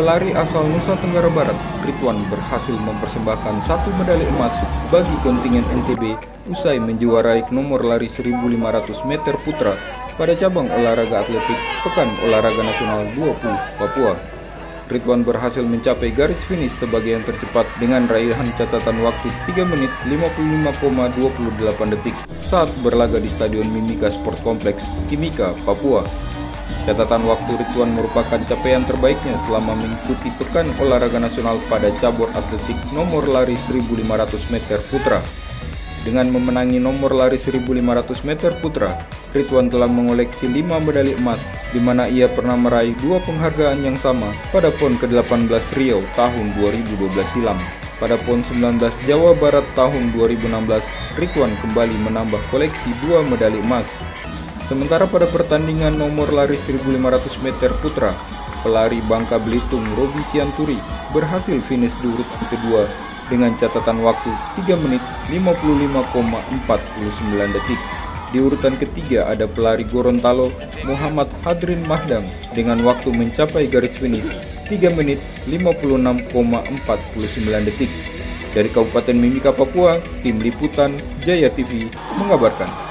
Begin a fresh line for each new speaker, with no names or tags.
pelari asal Nusa Tenggara Barat, Ridwan berhasil mempersembahkan 1 medali emas bagi kontingen NTB usai menjuarai nomor lari 1.500 meter putra pada cabang olahraga atletik Pekan Olahraga Nasional 20 Papua. Ridwan berhasil mencapai garis finish sebagai yang tercepat dengan raihan catatan waktu 3 menit 55,28 detik saat berlaga di Stadion Mimika Sport Complex, Timika, Papua. Catatan waktu Ridwan merupakan capaian terbaiknya selama mengikuti Pekan Olahraga Nasional pada cabur atletik nomor lari 1.500 meter putra. Dengan memenangi nomor lari 1.500 meter putra, Ridwan telah mengoleksi 5 medali emas, di mana ia pernah meraih 2 penghargaan yang sama pada PON ke-18 Riau tahun 2012 silam. Pada PON 19 Jawa Barat tahun 2016, Ridwan kembali menambah koleksi 2 medali emas. Sementara pada pertandingan nomor lari 1.500 meter putra, pelari Bangka Belitung Robi Sianturi berhasil finish di urutan kedua dengan catatan waktu 3 menit 55,49 detik. Di urutan ketiga ada pelari Gorontalo Muhammad Hadrin Mahdam dengan waktu mencapai garis finish 3 menit 56,49 detik. Dari Kabupaten Mimika, Papua, Tim Liputan Jaya TV mengabarkan.